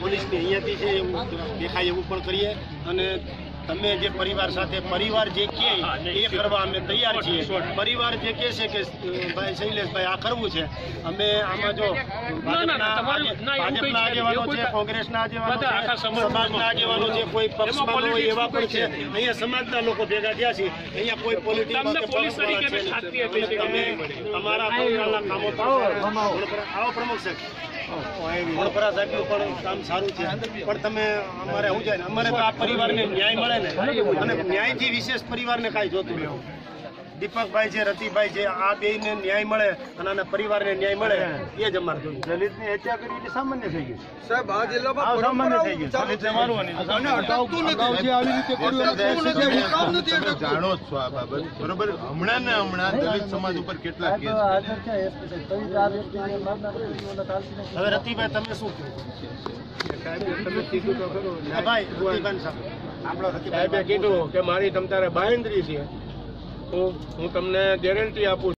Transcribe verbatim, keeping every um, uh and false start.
પોલીસની અહીંયાથી છે એવું દેખાય એવું પણ કરીએ અને તમે જે પરિવાર સાથે પરિવાર જે કહે એ કરવા અમે તૈયાર છીએ. પરિવાર જે કહે છે કે ભાઈ શૈલેષભાઈ આ કરવું છે, અમે આમાં જો ભાજપના આગેવાનો છે, કોંગ્રેસના આગેવાનો છે, સમાજના આગેવાનો છે, કોઈ પક્ષમાં હોય એવા પણ છે. અહીંયા સમાજના લોકો ભેગા થયા છે. અહીંયા કોઈ પોલિટિક્સ તમે તમારા કામો આવો પ્રમુખ સાહેબ વડપરા સાહેબનું પણ કામ સારું છે, પણ તમે અમારે શું જાય ને અમારે તો આ પરિવારને ન્યાય મળે ને, અને ન્યાયથી વિશેષ પરિવારને કાંઈ જોતું નહીં. દીપકભાઈ છે, રતિભાઈ છે, આ બેયને ન્યાય મળે અને આના પરિવારને ન્યાય મળે એ જ અમારે જોઈએ. દલિતની હત્યા કરી એટલે સામાન્ય થઈ ગયું સાહેબ, આ જિલ્લામાં સામાન્ય થઈ ગયું. જાણો છો આ બાબત બરોબર. હમણાં ને હમણાં દલિત સમાજ ઉપર કેટલા કેસ. હવે રતિભાઈ તમે શું કહો? ભાઈ રતિભાઈ સાહેબે કીધું કે મારી તમ તારે બાંહેધરી છે, હું તમને ગેરંટી આપું